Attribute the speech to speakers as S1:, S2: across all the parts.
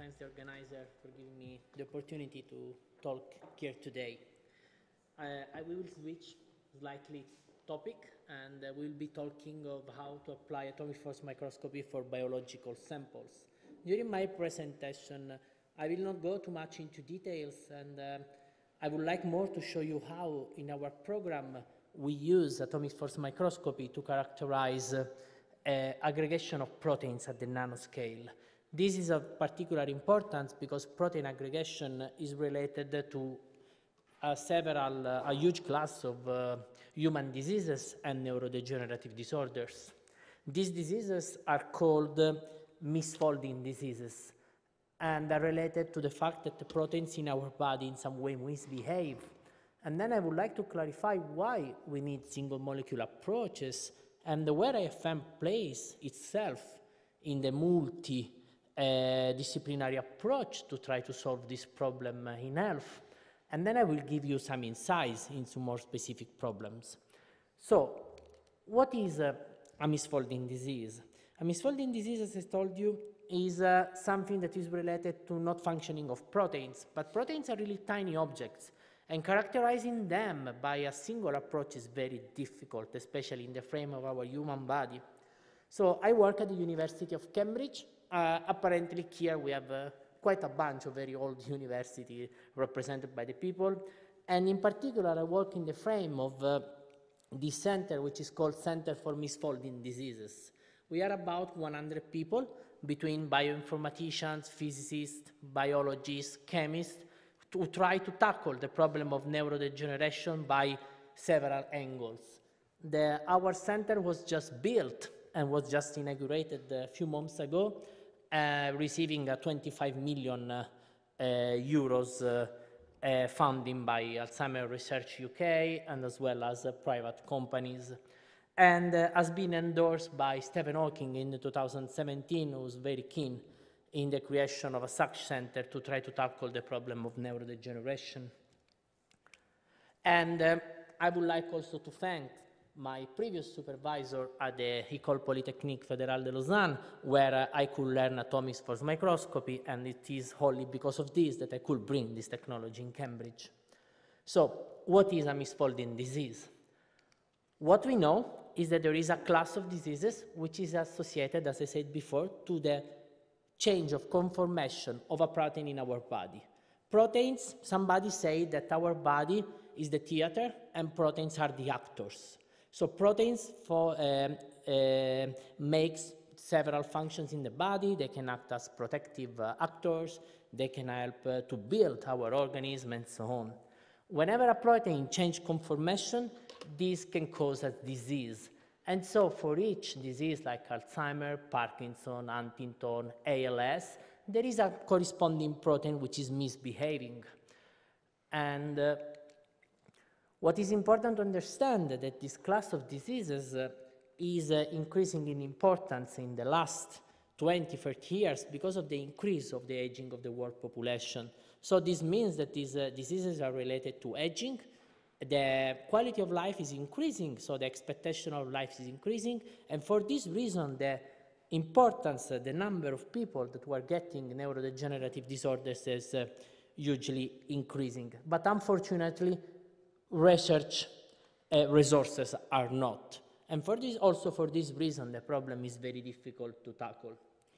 S1: thanks the organizer for giving me the opportunity to talk here today. I will switch slightly topic, and we'll be talking of how to apply atomic force microscopy for biological samples. During my presentation, I will not go too much into details, and I would like more to show you how in our program we use atomic force microscopy to characterize aggregation of proteins at the nanoscale. This is of particular importance because protein aggregation is related to a huge class of human diseases and neurodegenerative disorders. These diseases are called misfolding diseases and are related to the fact that the proteins in our body in some way misbehave. And then I would like to clarify why we need single molecule approaches and where IFM plays itself in the multidisciplinary approach to try to solve this problem in health. And then I will give you some insights into more specific problems. So, what is a misfolding disease? A misfolding disease, as I told you, is something that is related to not functioning of proteins, but proteins are really tiny objects, and characterizing them by a single approach is very difficult, especially in the frame of our human body. So I work at the University of Cambridge. Apparently here we have quite a bunch of very old universities represented by the people, and in particular I work in the frame of this center, which is called Center for Misfolding Diseases. We are about 100 people between bioinformaticians, physicists, biologists, chemists, to try to tackle the problem of neurodegeneration by several angles. Our center was just built and was just inaugurated a few months ago, receiving a 25 million euros funding by Alzheimer Research UK and as well as private companies, and has been endorsed by Stephen Hawking in 2017, who was very keen in the creation of a such center to try to tackle the problem of neurodegeneration. And I would like also to thank my previous supervisor at the École Polytechnique Fédérale de Lausanne, where I could learn atomic force microscopy, and it is wholly because of this that I could bring this technology in Cambridge. So, what is a misfolding disease? What we know is that there is a class of diseases which is associated, as I said before, to the change of conformation of a protein in our body. Proteins, somebody say that our body is the theater and proteins are the actors. So proteins makes several functions in the body. They can act as protective actors. They can help to build our organism and so on. Whenever a protein changes conformation, this can cause a disease. And so for each disease like Alzheimer, Parkinson, Huntington, ALS, there is a corresponding protein which is misbehaving. And what is important to understand is that this class of diseases is increasing in importance in the last 20, 30 years because of the increase of the aging of the world population. So this means that these diseases are related to aging. The quality of life is increasing, so the expectation of life is increasing, and for this reason the importance, the number of people that were getting neurodegenerative disorders is hugely increasing. But unfortunately, research resources are not. And for this, also for this reason, the problem is very difficult to tackle.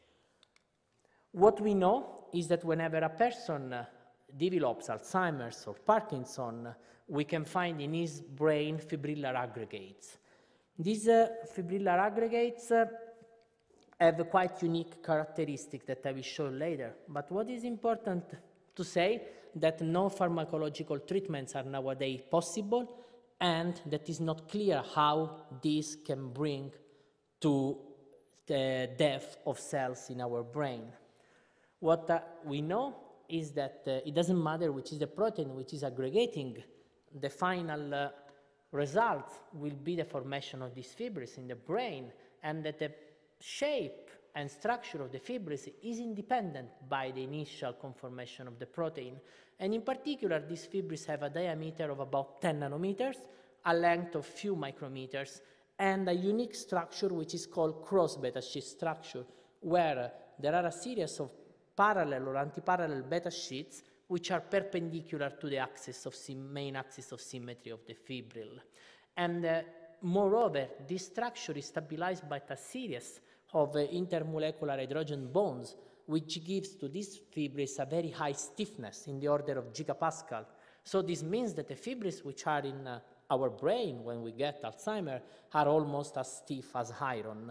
S1: What we know is that whenever a person develops Alzheimer's or Parkinson, we can find in his brain fibrillar aggregates. These fibrillar aggregates have quite unique characteristics that I will show later. But what is important to say that no pharmacological treatments are nowadays possible, and that is not clear how this can bring to the death of cells in our brain. What we know is that it doesn't matter which is the protein which is aggregating, the final result will be the formation of these fibers in the brain, and that the shape and structure of the fibers is independent by the initial conformation of the protein. And in particular, these fibers have a diameter of about 10 nanometers, a length of few micrometers, and a unique structure which is called cross beta sheath structure, where there are a series of parallel or anti-parallel beta sheets which are perpendicular to the axis of main axis of symmetry of the fibril. And moreover, this structure is stabilized by a series of intermolecular hydrogen bonds, which gives to these fibrils a very high stiffness in the order of gigapascal. So this means that the fibrils which are in our brain when we get Alzheimer's are almost as stiff as iron.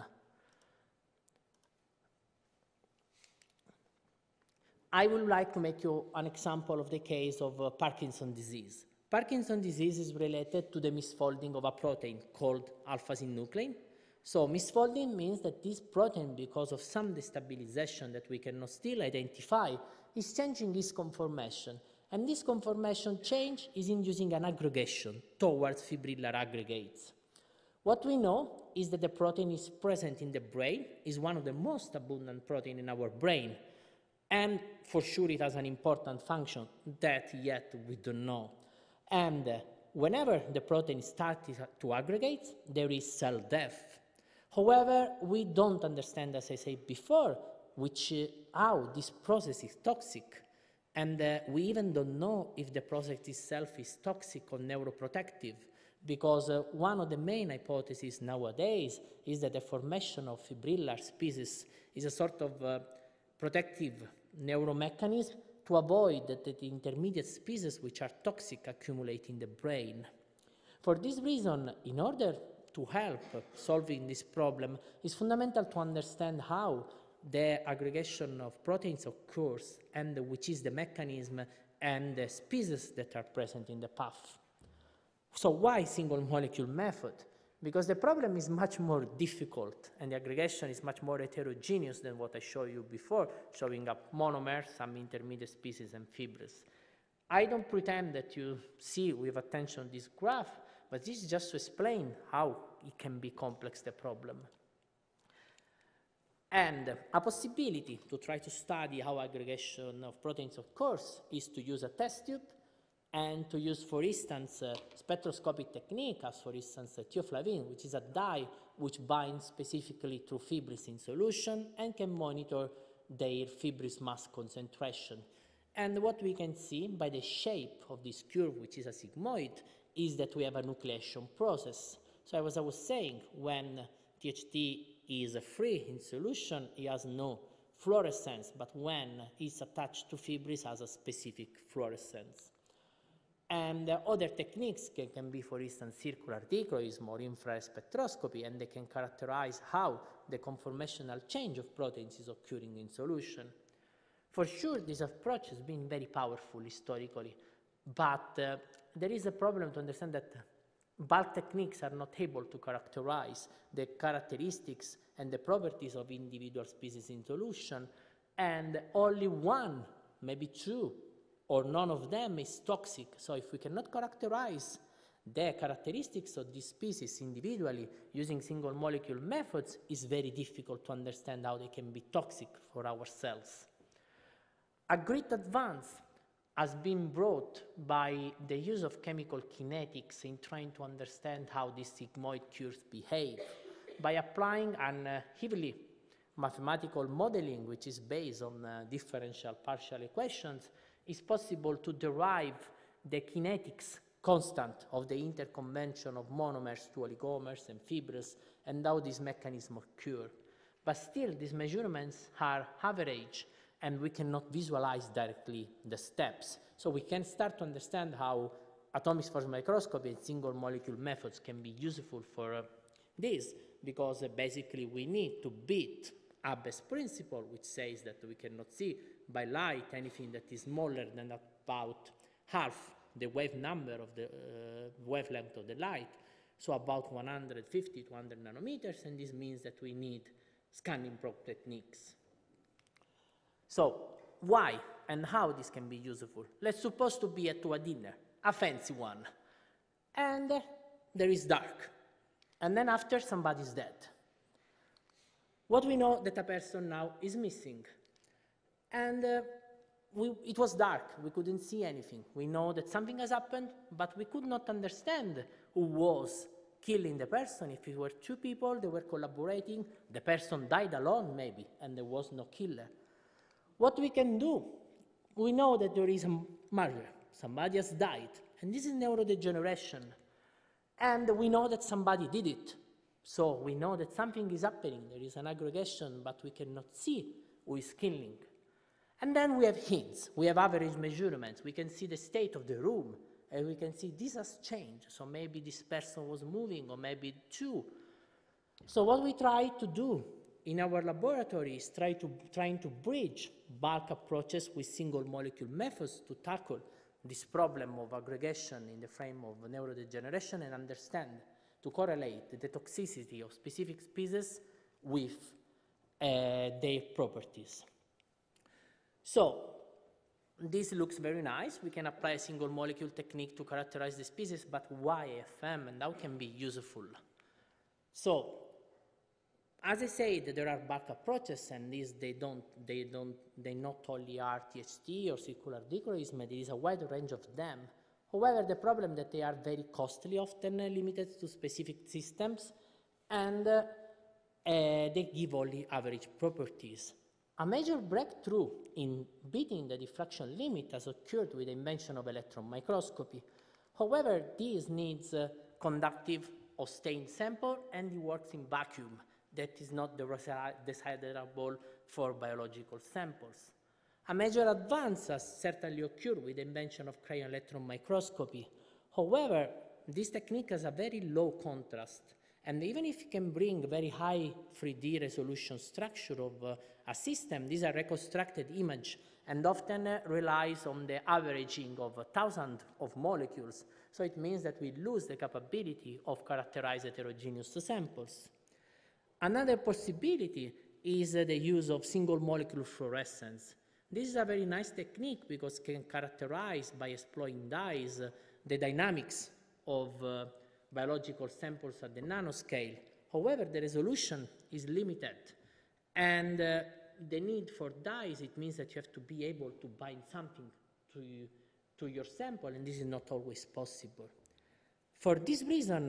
S1: I would like to make you an example of the case of Parkinson's disease. Parkinson's disease is related to the misfolding of a protein called alpha-synuclein. So misfolding means that this protein, because of some destabilization that we cannot still identify, is changing its conformation. And this conformation change is inducing an aggregation towards fibrillar aggregates. What we know is that the protein is present in the brain, is one of the most abundant proteins in our brain, and for sure it has an important function that yet we don't know. And whenever the protein starts to aggregate, there is cell death. However, we don't understand, as I said before, how this process is toxic. And we even don't know if the process itself is toxic or neuroprotective, because one of the main hypotheses nowadays is that the formation of fibrillar species is a sort of protective neuromechanism to avoid that the intermediate species which are toxic accumulate in the brain. For this reason, in order to help solving this problem, it's fundamental to understand how the aggregation of proteins occurs and which is the mechanism and the species that are present in the path. So why single molecule method? Because the problem is much more difficult and the aggregation is much more heterogeneous than what I showed you before, showing up monomers, some intermediate species, and fibrils. I don't pretend that you see with attention this graph, but this is just to explain how it can be complex, the problem. And a possibility to try to study how aggregation of proteins occurs is to use a test tube and to use, for instance, spectroscopic technique, as for instance thioflavine, which is a dye which binds specifically to fibrils in solution and can monitor their fibrils mass concentration. And what we can see by the shape of this curve, which is a sigmoid, is that we have a nucleation process. So as I was saying, when THT is free in solution, it has no fluorescence, but when it's attached to fibrils, it has a specific fluorescence. And other techniques can be, for instance, circular dichroism or infrared spectroscopy, and they can characterize how the conformational change of proteins is occurring in solution. For sure, this approach has been very powerful historically, but there is a problem to understand that bulk techniques are not able to characterize the characteristics and the properties of individual species in solution, and only one, maybe two, or none of them is toxic. So if we cannot characterize the characteristics of these species individually using single molecule methods, it's very difficult to understand how they can be toxic for our cells. A great advance has been brought by the use of chemical kinetics in trying to understand how these sigmoid curves behave by applying an heavily mathematical modeling which is based on differential partial equations. It's possible to derive the kinetics constant of the interconvention of monomers to oligomers and fibrils and how this mechanism occurs. But still, these measurements are average and we cannot visualize directly the steps. So we can start to understand how atomic force microscopy and single molecule methods can be useful for this, because basically we need to beat Abbe's principle, which says that we cannot see by light anything that is smaller than about half the wave number of the wavelength of the light, so about 150 to 100 nanometers, and this means that we need scanning probe techniques. So why and how this can be useful? Let's suppose to be at a dinner, a fancy one, and there is dark, and then after somebody's dead. What we know that a person now is missing, and it was dark, we couldn't see anything. We know that something has happened, but we could not understand who was killing the person. If it were two people, they were collaborating, the person died alone maybe, and there was no killer. What we can do, we know that there is a murder, somebody has died, and this is neurodegeneration. And we know that somebody did it. So we know that something is happening, there is an aggregation, but we cannot see who is killing. And then we have hints, we have average measurements, we can see the state of the room, and we can see this has changed, so maybe this person was moving, or maybe two. So what we try to do in our laboratory is trying to bridge bulk approaches with single molecule methods to tackle this problem of aggregation in the frame of neurodegeneration and understand, to correlate the toxicity of specific species with their properties. So this looks very nice. We can apply a single molecule technique to characterize the species, but why AFM and how can it be useful? So, as I said, there are bulk approaches, and these they not only are THT or circular dichroism, there is a wide range of them. However, the problem that they are very costly, often limited to specific systems, and they give only average properties. A major breakthrough in beating the diffraction limit has occurred with the invention of electron microscopy. However, this needs conductive or stained sample, and it works in vacuum. That is not desirable for biological samples. A major advance has certainly occurred with the invention of cryo-electron microscopy. However, this technique has a very low contrast, and even if you can bring very high 3D resolution structure of a system, these are reconstructed image and often relies on the averaging of 1,000 of molecules. So it means that we lose the capability of characterize heterogeneous samples. Another possibility is the use of single molecule fluorescence. This is a very nice technique because it can characterize by exploring dyes the dynamics of biological samples at the nanoscale. However, the resolution is limited, and the need for dyes, it means that you have to be able to bind something to your sample, and this is not always possible. For this reason,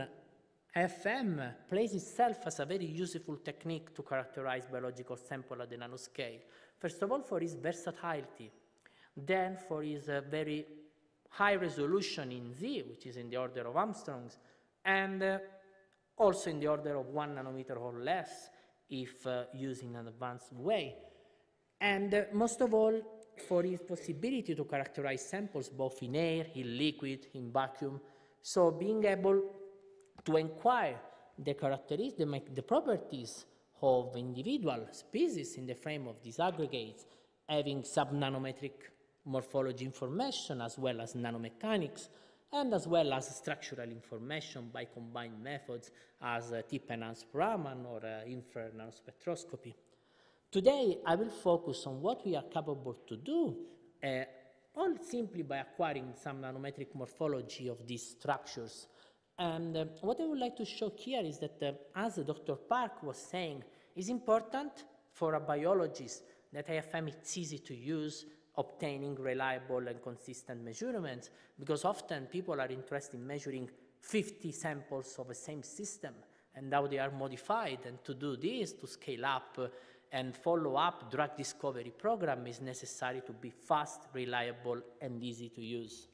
S1: AFM plays itself as a very useful technique to characterize biological sample at the nanoscale. First of all, for its versatility, then for its very high resolution in Z, which is in the order of Armstrongs, and also in the order of 1 nanometer or less if used in an advanced way. And most of all, for its possibility to characterize samples both in air, in liquid, in vacuum. So being able to inquire the characteristics, the properties of individual species in the frame of these aggregates, having sub-nanometric morphology information as well as nanomechanics, and as well as structural information by combined methods as tip-enhanced Raman or infrared nanospectroscopy. Today, I will focus on what we are capable to do, all simply by acquiring some nanometric morphology of these structures. And what I would like to show here is that, as Dr. Park was saying, it's important for a biologist that AFM is easy to use, obtaining reliable and consistent measurements, because often people are interested in measuring 50 samples of the same system and how they are modified. And to do this, to scale up and follow up drug discovery program is necessary to be fast, reliable, and easy to use.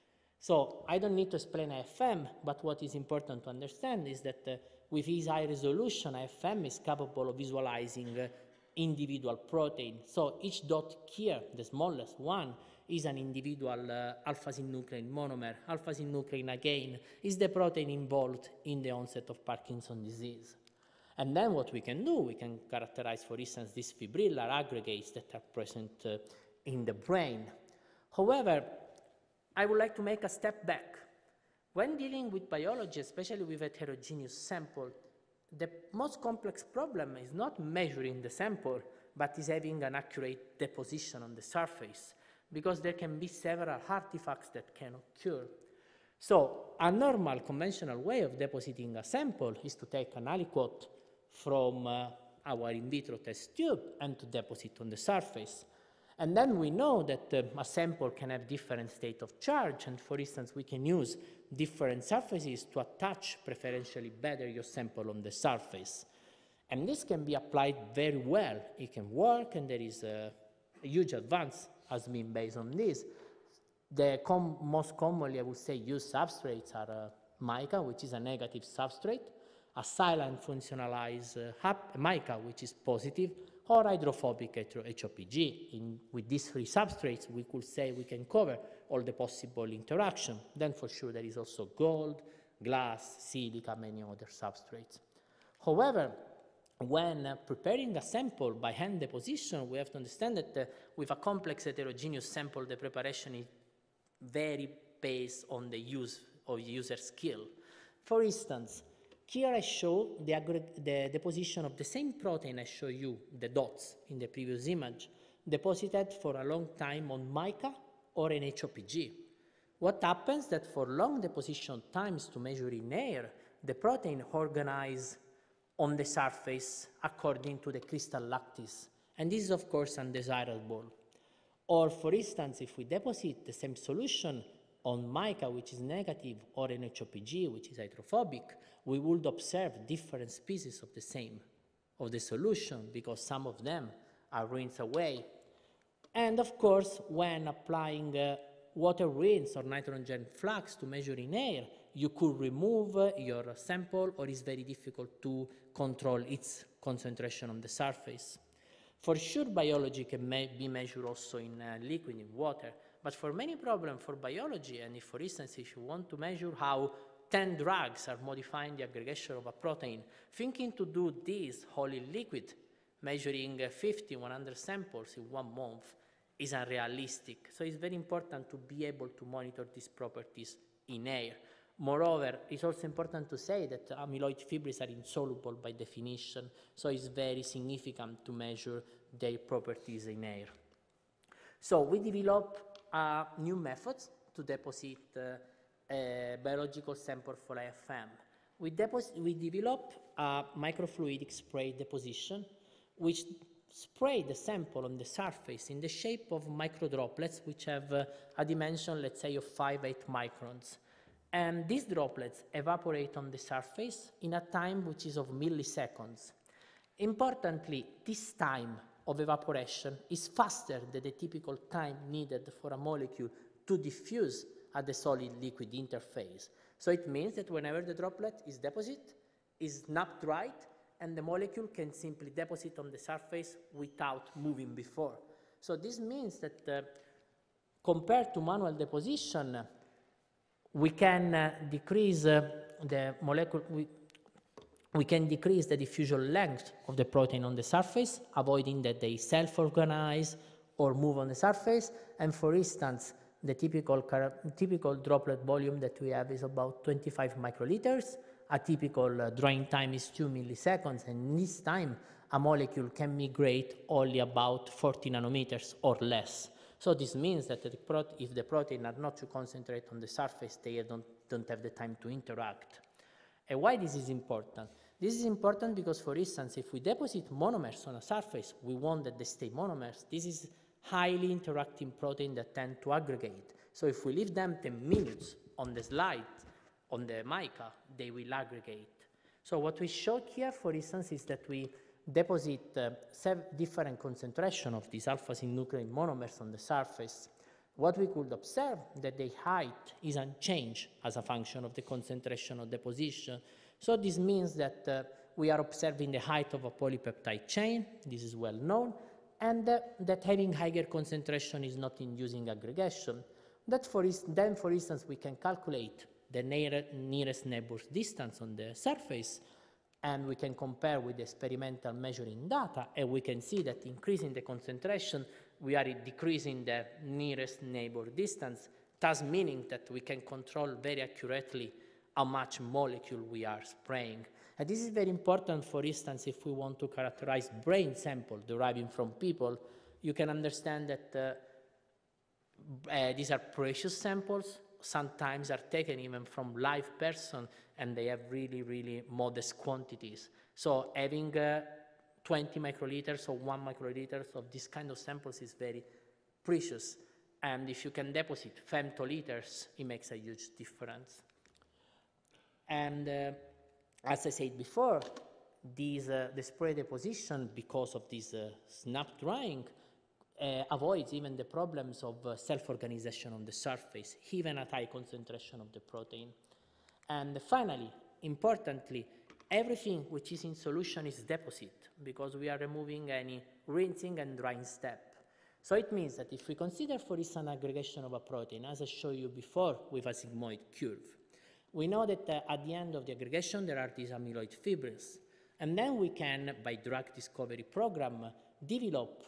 S1: So I don't need to explain AFM, but what is important to understand is that with its high resolution, AFM is capable of visualizing individual protein. So each dot here, the smallest one, is an individual alpha-synuclein monomer. Alpha-synuclein, again, is the protein involved in the onset of Parkinson's disease. And then what we can do, we can characterize, for instance, these fibrillar aggregates that are present in the brain. However, I would like to make a step back. When dealing with biology, especially with heterogeneous sample, the most complex problem is not measuring the sample, but is having an accurate deposition on the surface, because there can be several artifacts that can occur. So a normal conventional way of depositing a sample is to take an aliquot from our in vitro test tube and to deposit on the surface. And then we know that a sample can have different state of charge, and for instance, we can use different surfaces to attach preferentially better your sample on the surface. And this can be applied very well. It can work, and there is huge advance has been based on this. The most commonly, I would say, used substrates are mica, which is a negative substrate, a silent functionalized mica, which is positive, or hydrophobic HOPG. With these three substrates, we could say we can cover all the possible interaction. Then for sure there is also gold, glass, silica, many other substrates. However, when preparing a sample by hand deposition, we have to understand that with a complex heterogeneous sample, the preparation is very based on the use of user skill. For instance, here I show the deposition of the same protein I show you, the dots in the previous image, deposited for a long time on mica or an HOPG. What happens that for long deposition times to measure in air, the protein organizes on the surface according to the crystal lattice. And this is of course undesirable. Or for instance, if we deposit the same solution on mica, which is negative, or an HOPG, which is hydrophobic, we would observe different species of the solution, because some of them are rinsed away. And of course, when applying water rinse or nitrogen flux to measure in air, you could remove your sample, or it's very difficult to control its concentration on the surface. For sure, biology can be measured also in liquid, in water, but for many problems for biology, and if, for instance, if you want to measure how 10 drugs are modifying the aggregation of a protein, thinking to do this whole in liquid, measuring 50, 100 samples in 1 month, is unrealistic. So it's very important to be able to monitor these properties in air. Moreover, it's also important to say that amyloid fibrils are insoluble by definition, so it's very significant to measure their properties in air. So we developed new methods to deposit a biological sample for IFM. We developed a microfluidic spray deposition, which spray the sample on the surface in the shape of microdroplets, which have a dimension, let's say, of 5-8 microns. And these droplets evaporate on the surface in a time which is of milliseconds. Importantly, this time of evaporation is faster than the typical time needed for a molecule to diffuse at the solid-liquid interface. So it means that whenever the droplet is deposited, is snapped right, and the molecule can simply deposit on the surface without moving before. So this means that compared to manual deposition, we can decrease the molecule, we can decrease the diffusion length of the protein on the surface, avoiding that they self-organize or move on the surface. And for instance, the typical droplet volume that we have is about 25 microliters. A typical drying time is 2 milliseconds, and in this time, a molecule can migrate only about 40 nanometers or less. So this means that if the protein are not too concentrated on the surface, they don't have the time to interact. And why this is important? This is important because, for instance, if we deposit monomers on a surface, we want that they stay monomers. This is highly interacting protein that tend to aggregate. So if we leave them 10 minutes on the slide, on the mica, they will aggregate. So what we showed here, for instance, is that we deposit 7 different concentrations of these alpha-synuclein monomers on the surface. What we could observe that the height is unchanged as a function of the concentration of deposition. So this means that we are observing the height of a polypeptide chain, this is well known, and that having higher concentration is not inducing aggregation. Then, for instance, we can calculate the nearest neighbor's distance on the surface, and we can compare with the experimental measuring data, and we can see that increasing the concentration, we are decreasing the nearest neighbor distance, thus meaning that we can control very accurately how much molecule we are spraying. And this is very important, for instance, if we want to characterize brain sample deriving from people. You can understand that these are precious samples, sometimes are taken even from live person, and they have really, really modest quantities. So having 20 microliters or 1 microliter of this kind of samples is very precious. And if you can deposit femtoliters, it makes a huge difference. And as I said before, the spray deposition, because of this snap drying, avoids even the problems of self-organization on the surface, even at high concentration of the protein. And finally, importantly, everything which is in solution is deposit, because we are removing any rinsing and drying step. So it means that if we consider, for instance, aggregation of a protein, as I showed you before with a sigmoid curve, we know that at the end of the aggregation there are these amyloid fibrils. And then we can, by drug discovery program, develop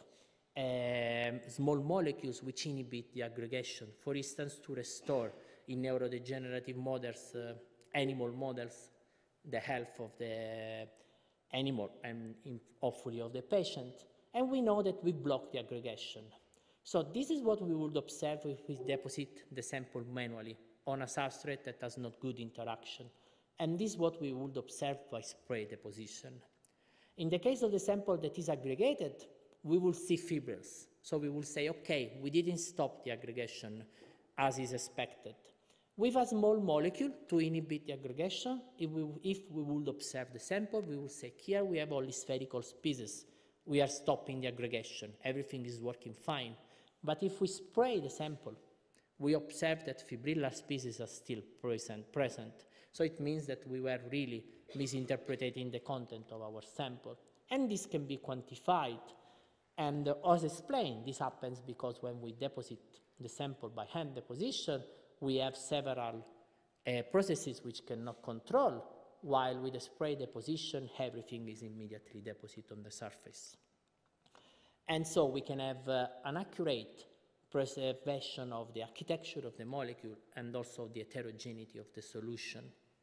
S1: small molecules which inhibit the aggregation, for instance, to restore in neurodegenerative models, animal models, the health of the animal and hopefully of the patient. And we know that we block the aggregation. So this is what we would observe if we deposit the sample manually on a substrate that has not good interaction. And this is what we would observe by spray deposition. In the case of the sample that is aggregated, we will see fibrils. So we will say, okay, we didn't stop the aggregation as is expected. With a small molecule to inhibit the aggregation, if we would observe the sample, we will say, here we have only spherical species. We are stopping the aggregation. Everything is working fine. But if we spray the sample, we observe that fibrillar species are still present. So it means that we were really misinterpreting the content of our sample. And this can be quantified. And as explained, this happens because when we deposit the sample by hand deposition, we have several processes which cannot control, while with the spray deposition, everything is immediately deposited on the surface. And so we can have an accurate preservation of the architecture of the molecule and also the heterogeneity of the solution.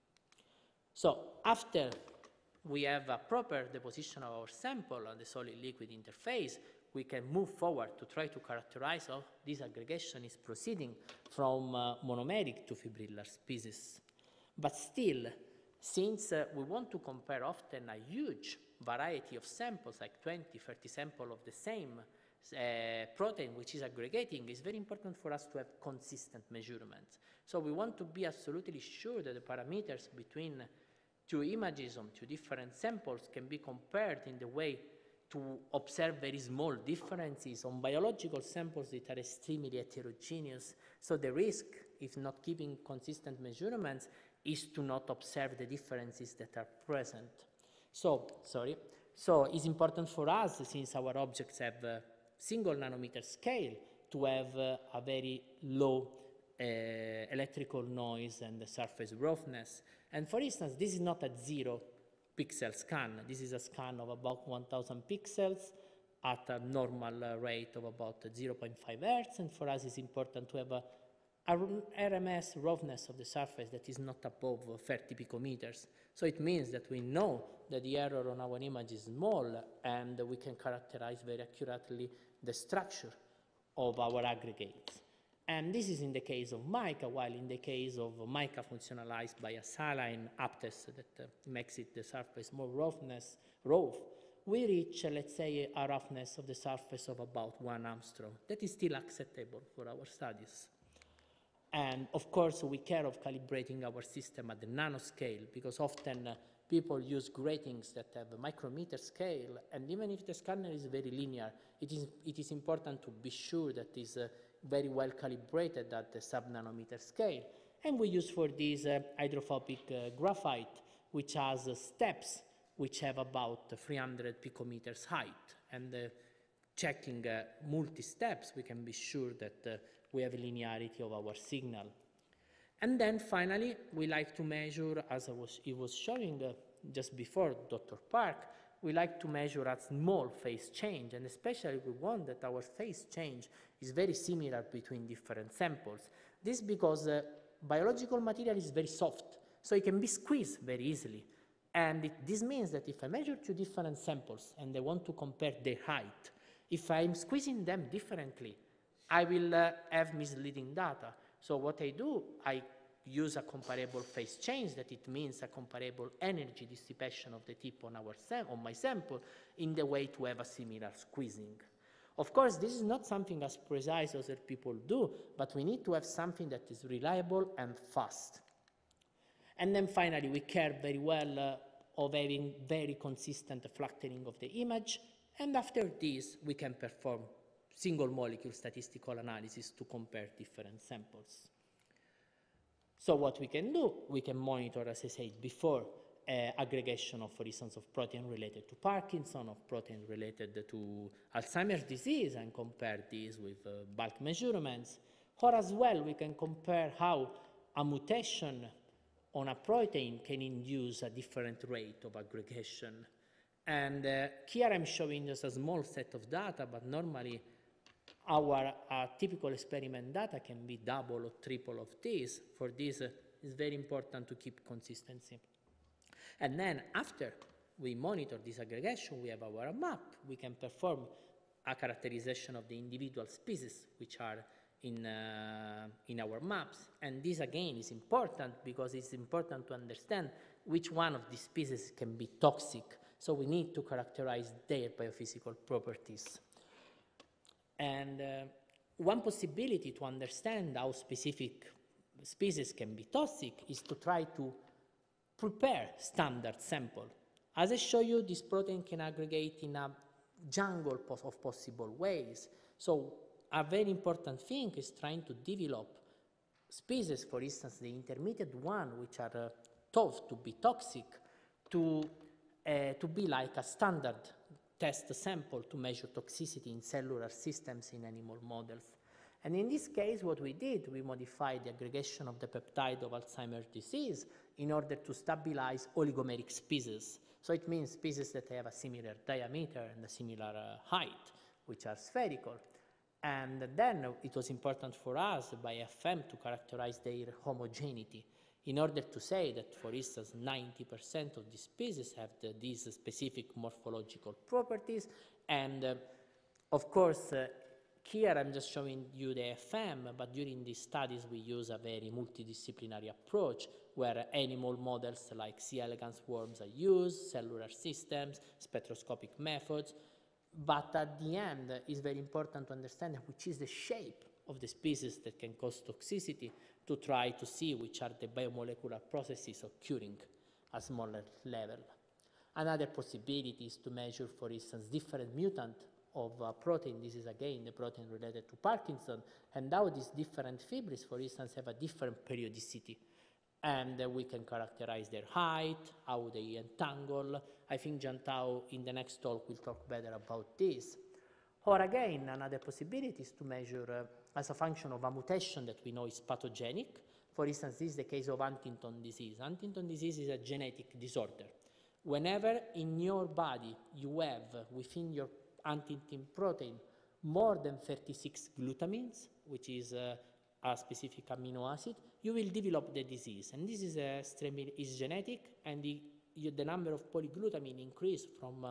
S1: So after we have a proper deposition of our sample on the solid-liquid interface, we can move forward to try to characterize how this aggregation is proceeding from monomeric to fibrillar species. But still, since we want to compare often a huge variety of samples, like 20, 30 samples of the same protein which is aggregating, it's very important for us to have consistent measurements. So we want to be absolutely sure that the parameters between two images on two different samples can be compared in the way to observe very small differences on biological samples that are extremely heterogeneous. So the risk, if not keeping consistent measurements, is to not observe the differences that are present. So it's important for us, since our objects have a single nanometer scale, to have a very low electrical noise and the surface roughness. And for instance, this is not a 0 pixel scan. This is a scan of about 1000 pixels at a normal rate of about 0.5 Hertz. And for us, it's important to have a RMS roughness of the surface that is not above 30 picometers. So it means that we know that the error on our image is small, and we can characterize very accurately the structure of our aggregates. And this is in the case of mica, while in the case of mica functionalized by a saline aptest that makes it the surface more raw, we reach, let's say, a roughness of the surface of about 1 angstrom. That is still acceptable for our studies. And of course, we care of calibrating our system at the nanoscale, because often people use gratings that have a micrometer scale, and even if the scanner is very linear, it is important to be sure that it is very well calibrated at the sub-nanometer scale. And we use for this hydrophobic graphite, which has steps which have about 300 picometers height. And checking multi-steps, we can be sure that we have linearity of our signal. And then finally, we like to measure, as he was showing just before, Dr. Park, we like to measure a small phase change, and especially we want that our phase change is very similar between different samples. This because biological material is very soft, so it can be squeezed very easily. And this means that if I measure two different samples and I want to compare their height, if I'm squeezing them differently, I will have misleading data. So what I do, I use a comparable phase change, that it means a comparable energy dissipation of the tip on my sample, in the way to have a similar squeezing. Of course, this is not something as precise as other people do, but we need to have something that is reliable and fast. And then finally, we care very well of having very consistent flattering of the image, and after this, we can perform single molecule statistical analysis to compare different samples. So what we can do, we can monitor, as I said before, aggregation of, for instance, of protein related to Parkinson, of protein related to Alzheimer's disease, and compare these with bulk measurements. Or as well, we can compare how a mutation on a protein can induce a different rate of aggregation. And here I'm showing just a small set of data, but normally our typical experiment data can be double or triple of this. For this, it's very important to keep consistency. And then after we monitor this aggregation, we have our map. We can perform a characterization of the individual species which are in our maps. And this again is important because it's important to understand which one of these species can be toxic. So we need to characterize their biophysical properties. And one possibility to understand how specific species can be toxic is to try to prepare standard sample. As I show you, this protein can aggregate in a jungle of possible ways. So a very important thing is trying to develop species, for instance, the intermediate one, which are thought to be toxic, to be like a standard test sample to measure toxicity in cellular systems in animal models. And in this case, what we did, we modified the aggregation of the peptide of Alzheimer's disease in order to stabilize oligomeric species. So it means species that have a similar diameter and a similar height, which are spherical. And then it was important for us by FM to characterize their homogeneity in order to say that, for instance, 90% of the species have these specific morphological properties. And of course, here I'm just showing you the FM, but during these studies we use a very multidisciplinary approach where animal models like C. elegans worms are used, cellular systems, spectroscopic methods. But at the end, it's very important to understand which is the shape of the species that can cause toxicity to try to see which are the biomolecular processes occurring at smaller level. Another possibility is to measure, for instance, different mutant of a protein. This is again the protein related to Parkinson, and how these different fibres, for instance, have a different periodicity. And we can characterize their height, how they entangle. I think Jiantao in the next talk will talk better about this. Or again, another possibility is to measure as a function of a mutation that we know is pathogenic. For instance, this is the case of Huntington disease. Huntington disease is a genetic disorder. Whenever in your body you have within your Huntington protein more than 36 glutamines, which is a specific amino acid, you will develop the disease. And this is genetic, and the number of polyglutamine increase from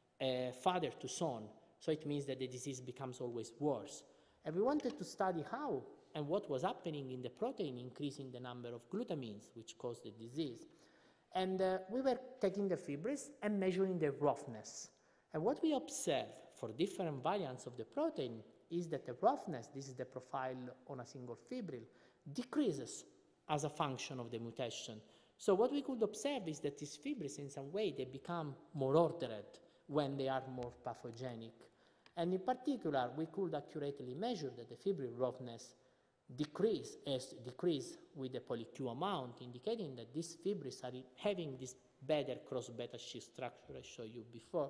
S1: father to son. So it means that the disease becomes always worse. And we wanted to study how and what was happening in the protein, increasing the number of glutamines, which caused the disease. And we were taking the fibres and measuring their roughness. And what we observed for different variants of the protein is that the roughness, this is the profile on a single fibril, decreases as a function of the mutation. So what we could observe is that these fibres, in some way, they become more ordered when they are more pathogenic. And in particular, we could accurately measure that the fibril roughness decrease with the polyQ amount, indicating that these fibres are having this better cross-beta sheet structure I showed you before.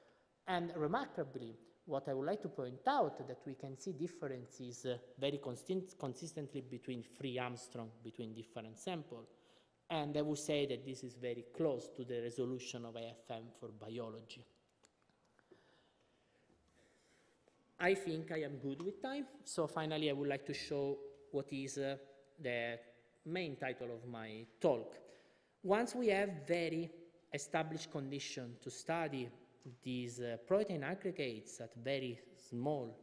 S1: And remarkably, what I would like to point out that we can see differences very consistently between free Armstrong between different samples. And I would say that this is very close to the resolution of AFM for biology. I think I am good with time. So finally, I would like to show what is the main title of my talk. Once we have very established conditions to study these protein aggregates at very small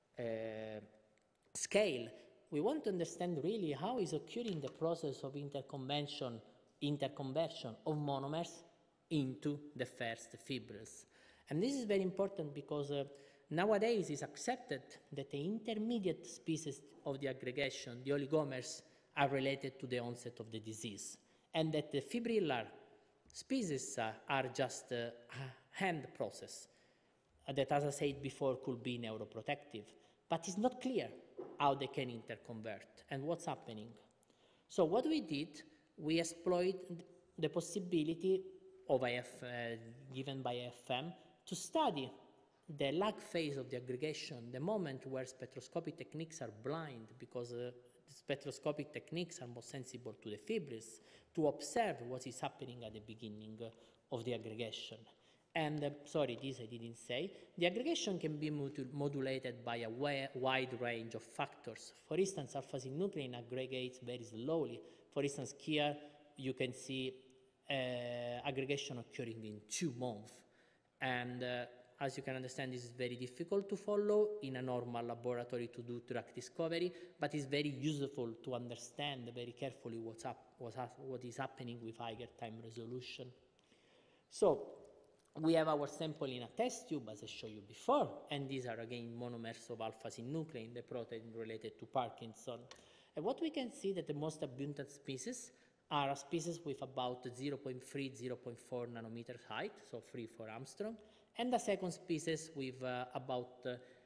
S1: scale, we want to understand really how is occurring the process of interconversion of monomers into the first fibrils. And this is very important because nowadays it's accepted that the intermediate species of the aggregation, the oligomers, are related to the onset of the disease, and that the fibrillar species are just a hand process. that, as I said before, could be neuroprotective, but it's not clear how they can interconvert and what's happening. So what we did, we exploited the possibility of given by AFM to study the lag phase of the aggregation, the moment where spectroscopic techniques are blind because the spectroscopic techniques are more sensible to the fibrils, to observe what is happening at the beginning of the aggregation. And, sorry, this I didn't say, the aggregation can be modulated by a wide range of factors. For instance, alpha-synuclein aggregates very slowly. For instance, here you can see aggregation occurring in 2 months. And as you can understand, this is very difficult to follow in a normal laboratory to do drug discovery, but it's very useful to understand very carefully what is happening with higher time resolution. So we have our sample in a test tube, as I showed you before, and these are again monomers of alpha-synuclein, the protein related to Parkinson. And what we can see that the most abundant species are species with about 0.3, 0.4 nanometers height, so 3-4 Armstrong, and the second species with about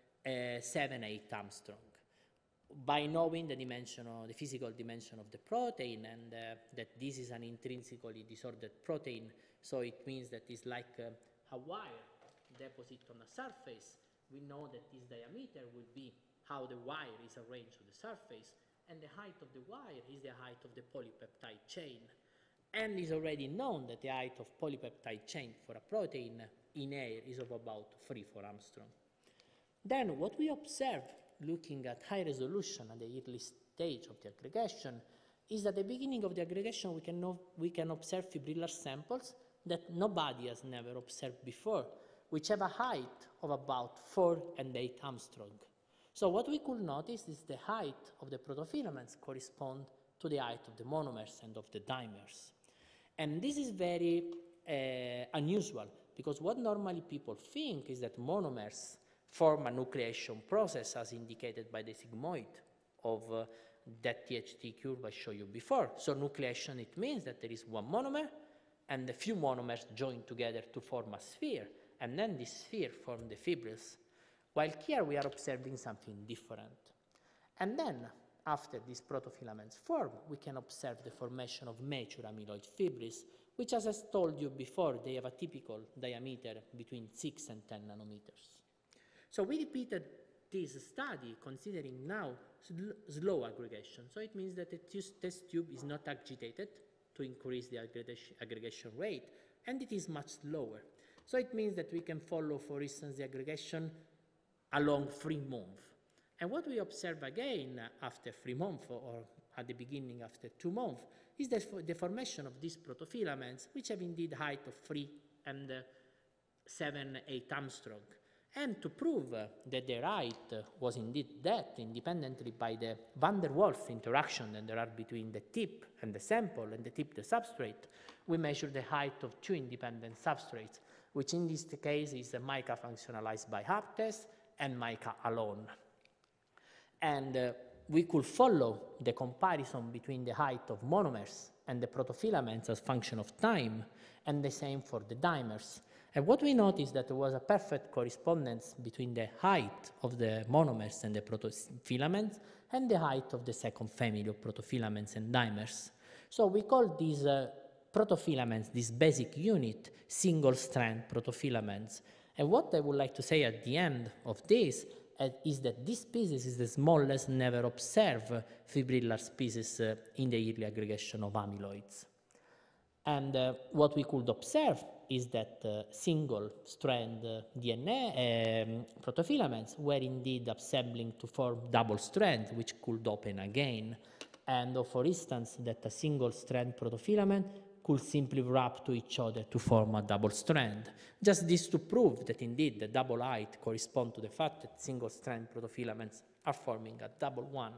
S1: 7-8 Armstrong. By knowing the dimension, or the physical dimension of the protein, and that this is an intrinsically disordered protein, so it means that it's like a wire deposit on a surface, we know that this diameter will be how the wire is arranged on the surface, and the height of the wire is the height of the polypeptide chain. And it's already known that the height of polypeptide chain for a protein in air is of about 3-4 Armstrong. Then what we observe looking at high resolution at the early stage of the aggregation is that at the beginning of the aggregation we can observe fibrillar samples that nobody has never observed before, which have a height of about 4 and 8 Armstrong. So what we could notice is the height of the protofilaments correspond to the height of the monomers and of the dimers. And this is very unusual, because what normally people think is that monomers form a nucleation process as indicated by the sigmoid of that THT curve I showed you before. So nucleation, it means that there is one monomer and a few monomers join together to form a sphere, and then this sphere forms the fibrils. While here we are observing something different. And then, after these protofilaments form, we can observe the formation of mature amyloid fibrils, which, as I told you before, they have a typical diameter between 6 and 10 nanometers. So we repeated this study considering now slow aggregation. So it means that the test tube is not agitated to increase the aggregation rate, and it is much slower. So it means that we can follow, for instance, the aggregation along 3 months. And what we observe again after 3 months, or at the beginning after 2 months, is the formation of these protofilaments, which have indeed height of 3 and 7-8 Armstrong. And to prove that their height was indeed that, independently by the van der Waals interaction that there are between the tip and the sample and the tip the substrate, we measure the height of 2 independent substrates, which in this case is mica functionalized by HAP test and mica alone. And we could follow the comparison between the height of monomers and the protofilaments as function of time, and the same for the dimers. And what we noticed is that there was a perfect correspondence between the height of the monomers and the protofilaments and the height of the second family of protofilaments and dimers. So we call these protofilaments, this basic unit, single-strand protofilaments. And what I would like to say at the end of this is that this species is the smallest never observed fibrillar species in the early aggregation of amyloids. And what we could observe is that single-strand DNA protofilaments were indeed assembling to form double strands, which could open again. And for instance, that a single-strand protofilament could simply wrap to each other to form a double strand. Just this to prove that indeed the double height corresponds to the fact that single-strand protofilaments are forming a double one.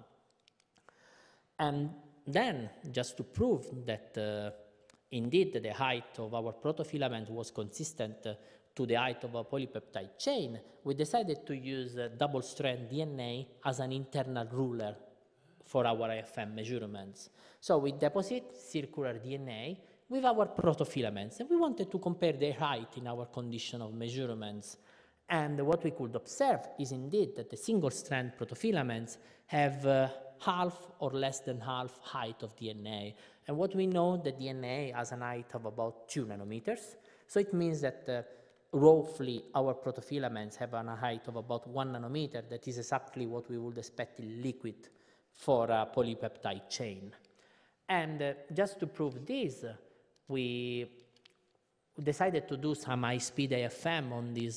S1: And then, just to prove that indeed the height of our protofilament was consistent to the height of a polypeptide chain, we decided to use double-strand DNA as an internal ruler for our AFM measurements. So we deposit circular DNA with our protofilaments, and we wanted to compare their height in our condition of measurements. And what we could observe is indeed that the single-strand protofilaments have half or less than half height of DNA. And what we know, that DNA has a height of about 2 nanometers. So it means that roughly our protofilaments have a height of about 1 nanometer. That is exactly what we would expect in liquid for a polypeptide chain. And just to prove this, we decided to do some high-speed AFM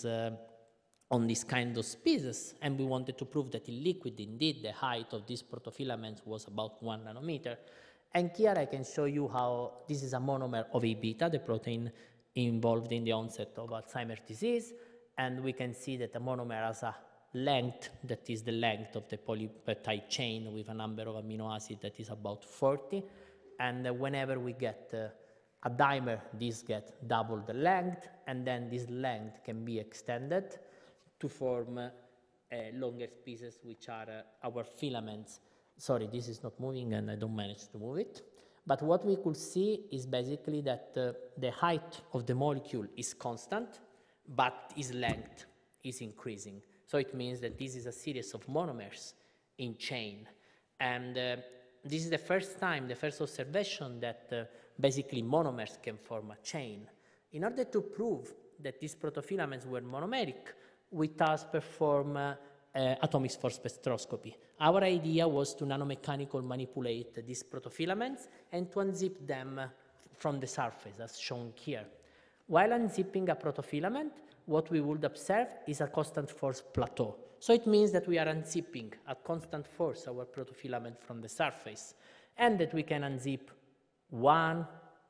S1: on this kind of species, and we wanted to prove that in liquid, indeed, the height of these protofilaments was about 1 nanometer. And here I can show you how this is a monomer of A beta, the protein involved in the onset of Alzheimer's disease, and we can see that the monomer has a length that is the length of the polypeptide chain with a number of amino acids that is about 40, and whenever we get a dimer, this gets double the length, and then this length can be extended to form longer species, which are our filaments. Sorry, this is not moving and I don't manage to move it. But what we could see is basically that the height of the molecule is constant, but its length is increasing. So it means that this is a series of monomers in chain. And this is the first time, the first observation that basically monomers can form a chain. In order to prove that these protofilaments were monomeric, we thus perform atomic force spectroscopy. Our idea was to nanomechanically manipulate these protofilaments and to unzip them from the surface, as shown here. While unzipping a protofilament, what we would observe is a constant force plateau. So it means that we are unzipping at constant force our protofilament from the surface, and that we can unzip 1,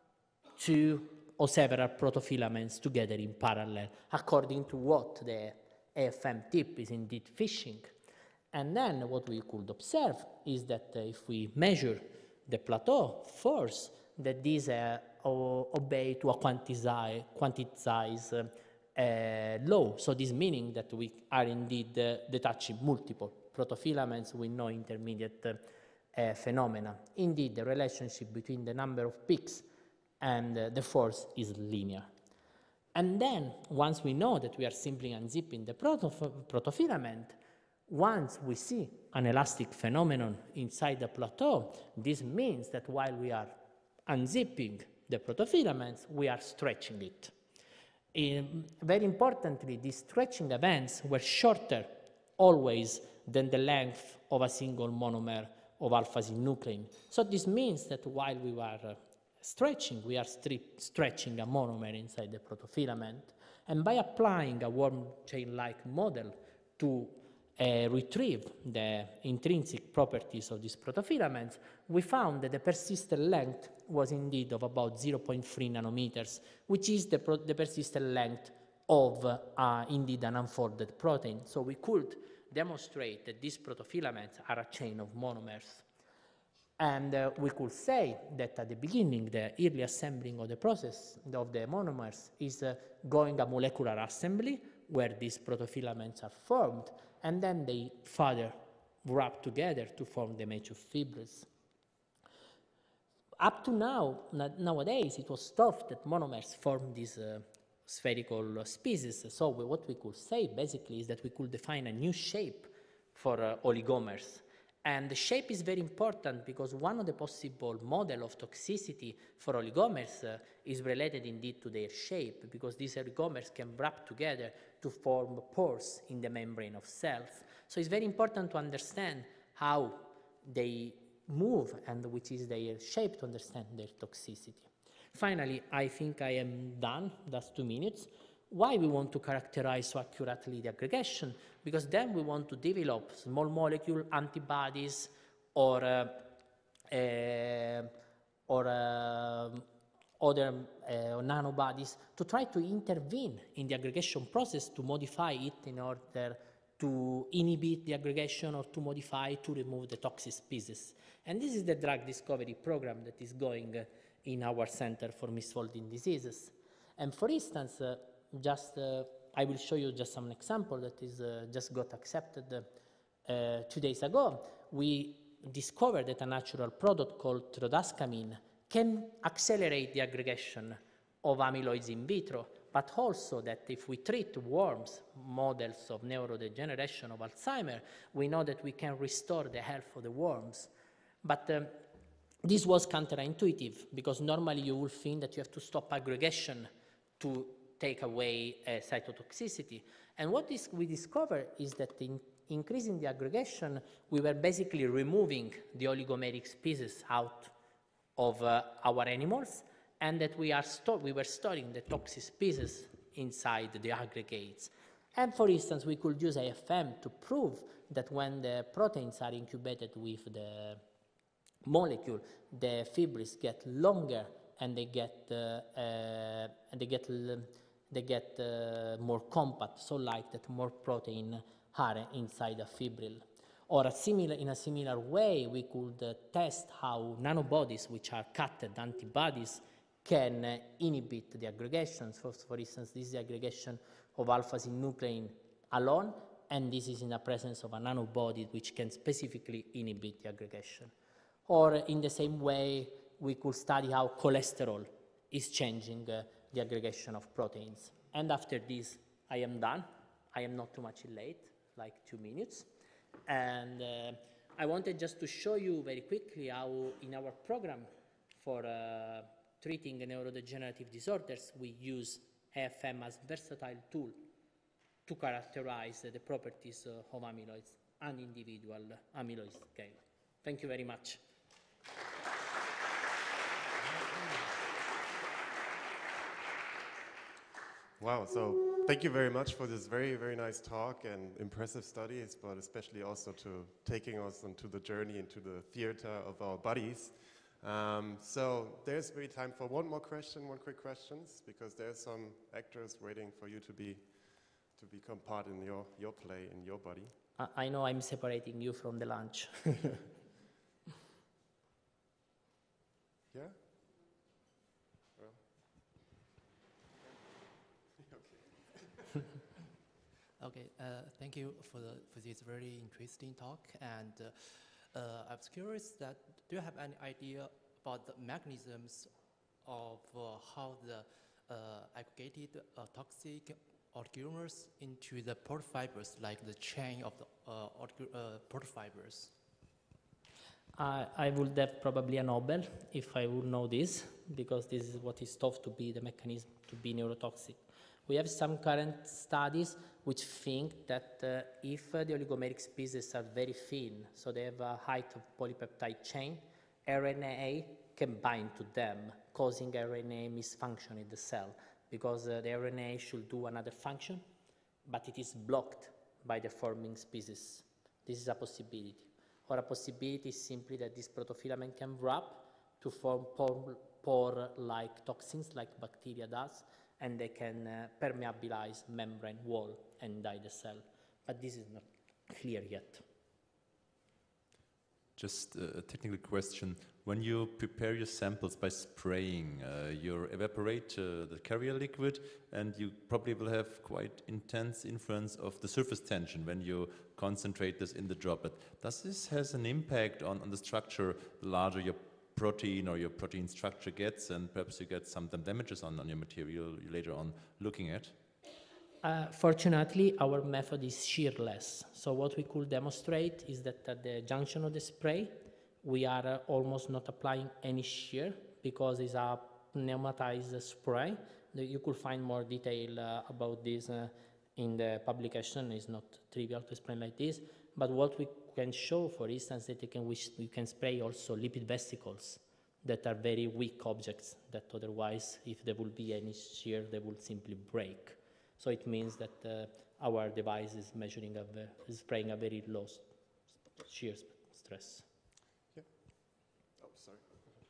S1: 2, or several protofilaments together in parallel, according to what the AFM tip is indeed fishing. And then what we could observe is that if we measure the plateau force, that these obey to a quantized law. So this meaning that we are indeed detaching multiple protofilaments with no intermediate phenomena. Indeed, the relationship between the number of peaks and the force is linear. And then, once we know that we are simply unzipping the protofilament, once we see an elastic phenomenon inside the plateau, this means that while we are unzipping the protofilaments, we are stretching it. Very importantly, these stretching events were shorter always than the length of a single monomer of alpha-synuclein. So this means that while we were stretching, we are stretching a monomer inside the protofilament. And by applying a warm chain-like model to retrieve the intrinsic properties of these protofilaments, we found that the persistent length was indeed of about 0.3 nanometers, which is the persistent length of indeed an unfolded protein. So we could demonstrate that these protofilaments are a chain of monomers. And we could say that at the beginning, the early assembling of the process of the monomers is going a molecular assembly where these protofilaments are formed, and then they further wrap together to form the mature fibrils. Up to now, nowadays, it was thought that monomers form these spherical species. So what we could say basically is that we could define a new shape for oligomers. And the shape is very important because one of the possible models of toxicity for oligomers is related indeed to their shape, because these oligomers can wrap together to form pores in the membrane of cells. So it's very important to understand how they move and which is their shape to understand their toxicity. Finally, I think I am done, that's 2 minutes. Why we want to characterize so accurately the aggregation? Because then we want to develop small molecule antibodies or other nanobodies to try to intervene in the aggregation process to modify it in order to inhibit the aggregation or to modify, to remove the toxic species. And this is the drug discovery program that is going in our Center for Misfolding Diseases. And for instance, I will show you just some example that is just got accepted 2 days ago. We discovered that a natural product called trodascamine can accelerate the aggregation of amyloids in vitro but also that if we treat worms, models of neurodegeneration of Alzheimer, we know that we can restore the health of the worms. But this was counterintuitive, because normally you will think that you have to stop aggregation to take away cytotoxicity. And what we discovered is that in increasing the aggregation, we were basically removing the oligomeric species out of our animals, and that we were storing the toxic species inside the aggregates. And for instance, we could use AFM to prove that when the proteins are incubated with the molecule, the fibrils get longer and they get more compact, so like that more protein are inside a fibril. Or in a similar way, we could test how nanobodies, which are cutted antibodies, can inhibit the aggregation. So, for instance, this is the aggregation of alpha-synuclein alone, and this is in the presence of a nanobody which can specifically inhibit the aggregation. Or in the same way, we could study how cholesterol is changing the aggregation of proteins. And after this, I am done. I am not too much late, like 2 minutes. And I wanted just to show you very quickly how in our program for treating neurodegenerative disorders, we use AFM as a versatile tool to characterize the properties of amyloids and individual amyloid scale. Thank you very much.
S2: Wow, so thank you very much for this very, very nice talk and impressive studies, but especially also to taking us into the journey into the theater of our bodies. So there's really time for one more question, one quick question, because there's some actors waiting for you to become part in your play, in your body.
S1: I know I'm separating you from the lunch.
S2: Yeah?
S3: Okay, thank you for this very interesting talk. And I was curious that, do you have any idea about the mechanisms of how the aggregated toxic oligomers into the protofibers, like the chain of the protofibers?
S1: I would have probably a Nobel if I would know this, because this is what is thought to be the mechanism to be neurotoxic. We have some current studies which think that if the oligomeric species are very thin, so they have a height of polypeptide chain, RNA can bind to them, causing RNA misfunction in the cell, because the RNA should do another function, but it is blocked by the forming species. This is a possibility. Or a possibility is simply that this protofilament can wrap to form pore-like toxins, like bacteria does, and they can permeabilize membrane wall and die the cell. But this is not clear yet.
S4: Just a technical question. When you prepare your samples by spraying, you evaporate the carrier liquid, and you probably will have quite intense influence of the surface tension when you concentrate this in the droplet. Does this has an impact on the structure, the larger your protein or your protein structure gets, and perhaps you get some damages on your material later on looking at?
S1: Fortunately, our method is shearless. So what we could demonstrate is that at the junction of the spray, we are almost not applying any shear, because it's a pneumatized spray. You could find more detail about this in the publication. It's not trivial to explain like this. But what we can show, for instance, that we can spray also lipid vesicles that are very weak objects, that otherwise, if there will be any shear, they will simply break. So it means that our device is is spraying a very low shear stress.
S2: Yeah. Oh, sorry.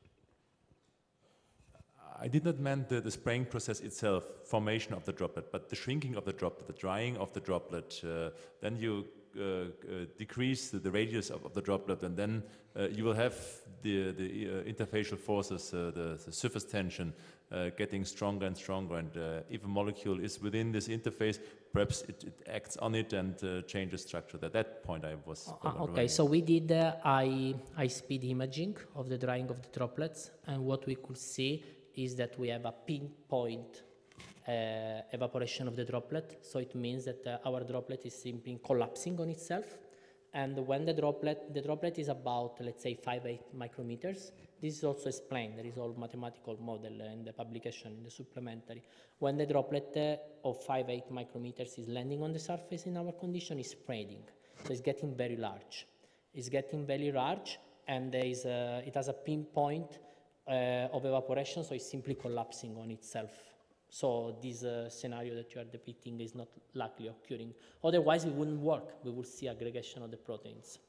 S4: I did not mean the spraying process itself, formation of the droplet, but the shrinking of the droplet, the drying of the droplet. Then you decrease the radius of the droplet, and then you will have the interfacial forces, the surface tension, getting stronger and stronger. And if a molecule is within this interface, perhaps it acts on it and changes structure. At that point, I was
S1: okay, so we did high-speed imaging of the drying of the droplets, and what we could see is that we have a pinpoint evaporation of the droplet. So it means that our droplet is simply collapsing on itself. And when the droplet is about, let's say, 5-8 micrometers, this is also explained. There is all mathematical model in the publication, in the supplementary. When the droplet of 5-8 micrometers is landing on the surface in our condition, it's spreading. So it's getting very large. It's getting very large, and it has a pinpoint of evaporation, so it's simply collapsing on itself. So this scenario that you are depicting is not likely occurring. Otherwise, it wouldn't work. We would see aggregation of the proteins.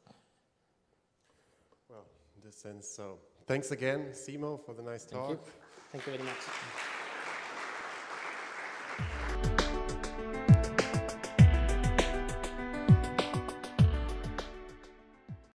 S2: Well, in this sense, so thanks again, Simo, for the nice talk.
S1: Thank you very much.